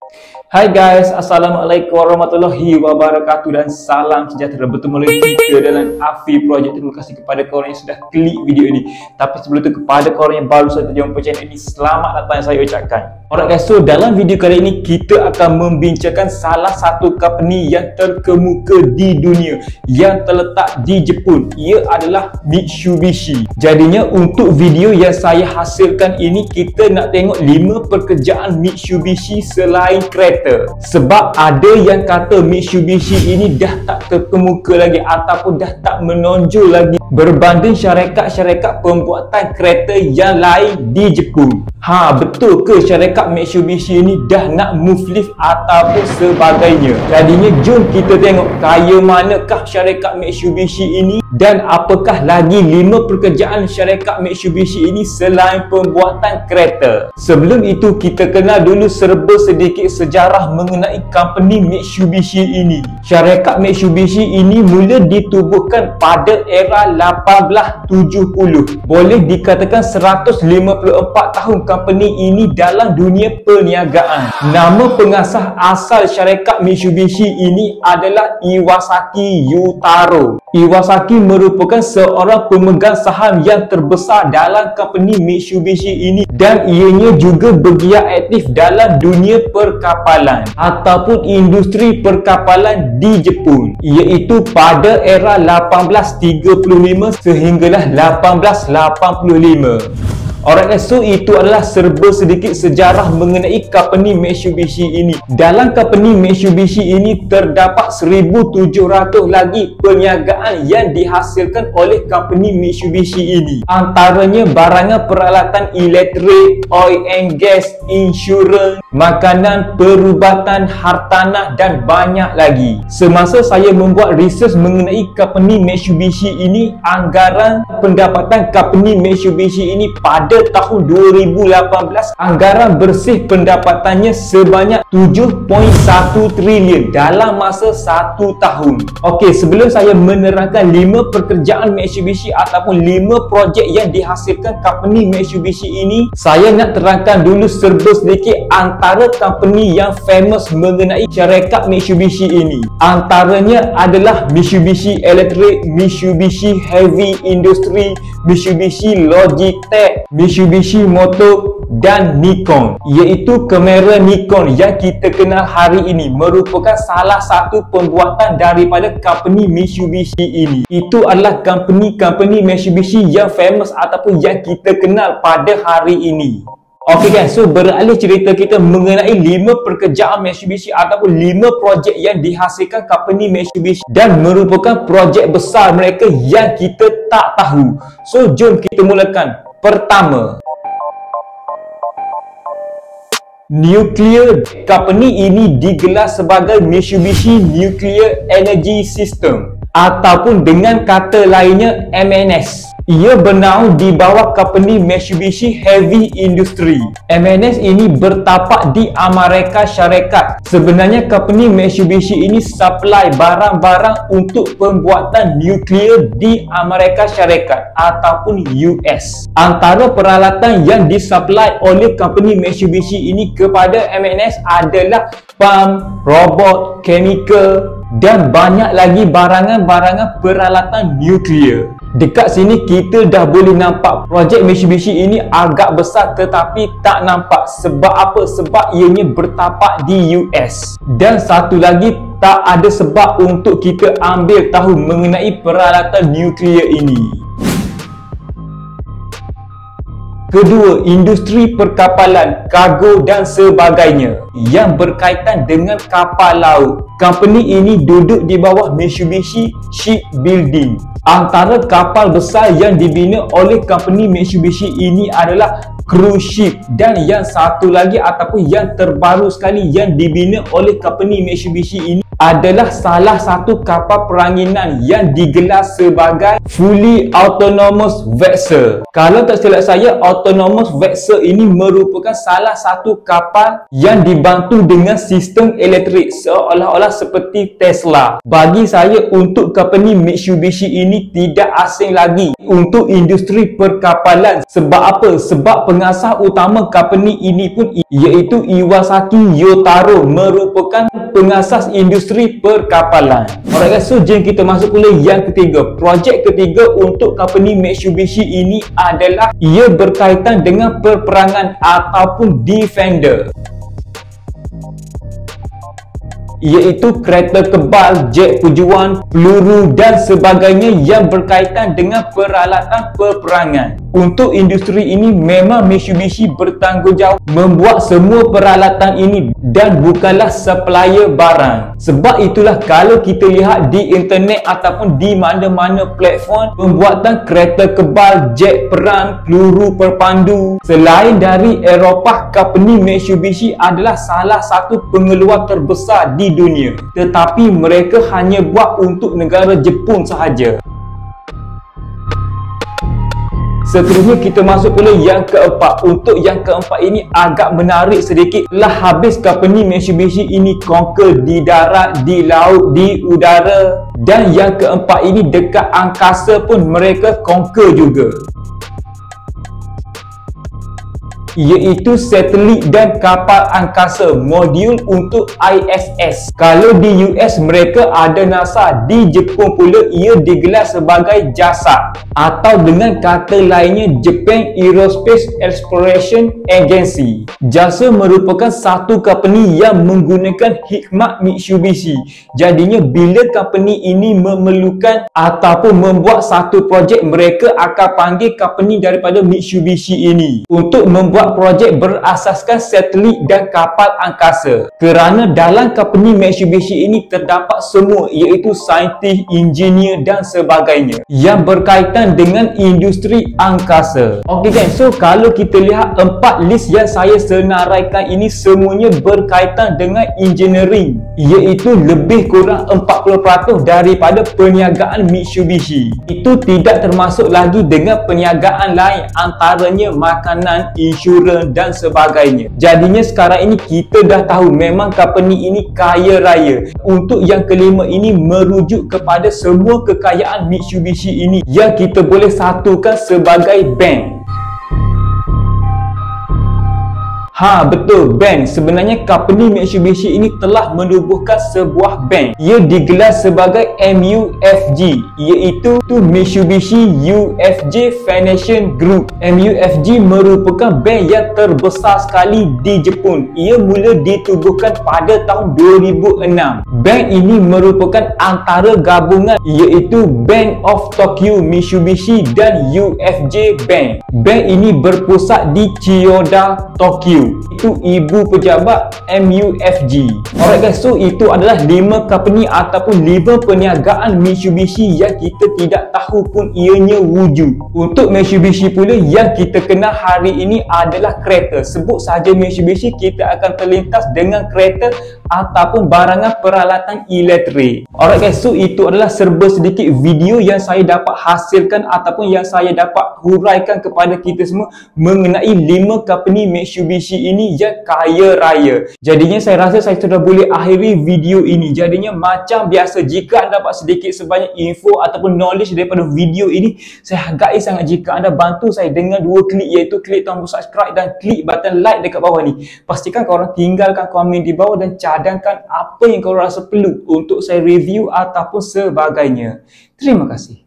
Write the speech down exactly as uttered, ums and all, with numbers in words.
Hai guys, Assalamualaikum warahmatullahi wabarakatuh dan salam sejahtera. Bertemu lagi kita dalam Afi Project. Terima kasih kepada korang yang sudah klik video ini. Tapi sebelum itu, kepada korang yang baru saja jumpa channel ini, selamat datang saya ucapkan. Alright guys, so dalam video kali ini kita akan membincangkan salah satu company yang terkemuka di dunia yang terletak di Jepun. Ia adalah Mitsubishi. Jadinya untuk video yang saya hasilkan ini, kita nak tengok lima pekerjaan Mitsubishi selain kereta. Sebab ada yang kata Mitsubishi ini dah tak terkemuka lagi ataupun dah tak menonjol lagi berbanding syarikat-syarikat pembuatan kereta yang lain di Jepun. Ha, betul ke syarikat Mitsubishi ini dah nak move lift ataupun sebagainya? Jadinya jom kita tengok kaya manakah syarikat Mitsubishi ini dan apakah lagi lima pekerjaan syarikat Mitsubishi ini selain pembuatan kereta. Sebelum itu, kita kenal dulu serba sedikit sejarah mengenai company Mitsubishi ini. Syarikat Mitsubishi ini mula ditubuhkan pada era lapan belas tujuh puluh. Boleh dikatakan seratus lima puluh empat tahun company ini dalam dunia perniagaan. Nama pengasas asal syarikat Mitsubishi ini adalah Iwasaki Yutaro. Iwasaki merupakan seorang pemegang saham yang terbesar dalam company Mitsubishi ini dan ianya juga bergiat aktif dalam dunia perkapalan ataupun industri perkapalan di Jepun, iaitu pada era lapan belas tiga puluh lima sehinggalah lapan belas lapan puluh lima. Alright guys, so itu adalah serba sedikit sejarah mengenai company Mitsubishi ini. Dalam company Mitsubishi ini terdapat seribu tujuh ratus lagi perniagaan yang dihasilkan oleh company Mitsubishi ini. Antaranya barangan peralatan elektrik, oil and gas, insurans, makanan, perubatan, hartanah dan banyak lagi. Semasa saya membuat research mengenai company Mitsubishi ini, anggaran pendapatan company Mitsubishi ini pada tahun dua ribu lapan belas, anggaran bersih pendapatannya sebanyak tujuh perpuluhan satu trilion dalam masa satu tahun. Okey, sebelum saya menerangkan lima pekerjaan Mitsubishi ataupun lima projek yang dihasilkan company Mitsubishi ini, saya nak terangkan dulu serba sedikit antara company yang famous mengenai syarikat Mitsubishi ini. Antaranya adalah Mitsubishi Electric, Mitsubishi Heavy Industry, Mitsubishi Logitech, Mitsubishi Motor dan Nikon, iaitu kamera Nikon yang kita kenal hari ini merupakan salah satu pembuatan daripada company Mitsubishi ini. Itu adalah company-company Mitsubishi yang famous ataupun yang kita kenal pada hari ini. Okey guys, so beralih cerita kita mengenai lima pekerjaan Mitsubishi ataupun lima projek yang dihasilkan company Mitsubishi dan merupakan projek besar mereka yang kita tak tahu. So jom kita mulakan. Pertama, Nuclear. Company ini digelar sebagai Mitsubishi Nuclear Energy System ataupun dengan kata lainnya M N S. Ia bernaung di bawah company Mitsubishi Heavy Industry. M N S ini bertapak di Amerika Syarikat. Sebenarnya company Mitsubishi ini supply barang-barang untuk pembuatan nuklear di Amerika Syarikat ataupun U S. Antara peralatan yang disupply oleh company Mitsubishi ini kepada M N S adalah pump, robot, chemical dan banyak lagi barangan-barangan peralatan nuklear. Dekat sini kita dah boleh nampak projek Mitsubishi ini agak besar tetapi tak nampak. Sebab apa? Sebab ianya bertapak di U S. Dan satu lagi, tak ada sebab untuk kita ambil tahu mengenai peralatan nuklear ini. Kedua, industri perkapalan, kargo dan sebagainya yang berkaitan dengan kapal laut. Company ini duduk di bawah Mitsubishi Shipbuilding. Antara kapal besar yang dibina oleh company Mitsubishi ini adalah cruise ship, dan yang satu lagi ataupun yang terbaru sekali yang dibina oleh company Mitsubishi ini adalah salah satu kapal peranginan yang digelar sebagai fully autonomous vessel. Kalau tak silap saya, autonomous vessel ini merupakan salah satu kapal yang dibantu dengan sistem elektrik seolah-olah seperti Tesla. Bagi saya, untuk company Mitsubishi ini tidak asing lagi untuk industri perkapalan. Sebab apa? Sebab pengasas utama company ini pun iaitu Iwasaki Yotaro merupakan pengasas industri perkapalan. Alright guys, so jom kita masuk pula yang ketiga. Projek ketiga untuk company Mitsubishi ini adalah ia berkaitan dengan perperangan ataupun defender, iaitu kereta kebal, jet pejuang, peluru dan sebagainya yang berkaitan dengan peralatan peperangan. Untuk industri ini memang Mitsubishi bertanggungjawab membuat semua peralatan ini dan bukanlah supplier barang. Sebab itulah kalau kita lihat di internet ataupun di mana-mana platform pembuatan kereta kebal, jet perang, peluru perpandu, selain dari Eropah, company Mitsubishi adalah salah satu pengeluar terbesar di dunia. Tetapi mereka hanya buat untuk negara Jepun sahaja. Seterusnya kita masuk pula yang keempat. Untuk yang keempat ini agak menarik sedikit. Telah habis company Mitsubishi ini conquer di darat, di laut, di udara, dan yang keempat ini dekat angkasa pun mereka conquer juga, iaitu satelit dan kapal angkasa, modul untuk I S S. Kalau di U S mereka ada NASA, di Jepun pula ia digelar sebagai JAXA atau dengan kata lainnya Japan Aerospace Exploration Agency. JAXA merupakan satu company yang menggunakan hikmat Mitsubishi. Jadinya bila company ini memerlukan ataupun membuat satu projek, mereka akan panggil company daripada Mitsubishi ini untuk membuat projek berasaskan satelit dan kapal angkasa. Kerana dalam company Mitsubishi ini terdapat semua, iaitu saintis, engineer dan sebagainya yang berkaitan dengan industri angkasa. Okey guys, so kalau kita lihat empat list yang saya senaraikan ini semuanya berkaitan dengan engineering, iaitu lebih kurang empat puluh peratus daripada perniagaan Mitsubishi. Itu tidak termasuk lagi dengan perniagaan lain, antaranya makanan, insurans dan sebagainya. Jadinya sekarang ini kita dah tahu memang company ini kaya raya. Untuk yang kelima ini merujuk kepada semua kekayaan Mitsubishi ini yang kita boleh satukan sebagai bank. Ha, betul, bank. Sebenarnya company Mitsubishi ini telah menubuhkan sebuah bank. Ia digelar sebagai M U F G, iaitu Mitsubishi U F J Financial Group. M U F G merupakan bank yang terbesar sekali di Jepun. Ia mula ditubuhkan pada tahun dua ribu enam. Bank ini merupakan antara gabungan, iaitu Bank of Tokyo Mitsubishi dan U F J Bank. Bank ini berpusat di Chiyoda, Tokyo. Itu ibu pejabat M U F G. Alright guys, so itu adalah lima company ataupun lima perniagaan Mitsubishi yang kita tidak tahu pun ianya wujud. Untuk Mitsubishi pula yang kita kenal hari ini adalah kereta. Sebut saja Mitsubishi, kita akan terlintas dengan kereta ataupun barangan peralatan elektrik. Alright guys, so itu adalah serba sedikit video yang saya dapat hasilkan ataupun yang saya dapat huraikan kepada kita semua mengenai lima company Mitsubishi ini yang kaya raya. Jadinya saya rasa saya sudah boleh akhiri video ini. Jadinya macam biasa, jika anda dapat sedikit sebanyak info ataupun knowledge daripada video ini, saya hargai sangat jika anda bantu saya dengan dua klik, iaitu klik tombol subscribe dan klik button like dekat bawah ni. Pastikan korang tinggalkan komen di bawah dan cadangkan apa yang korang rasa perlu untuk saya review ataupun sebagainya. Terima kasih.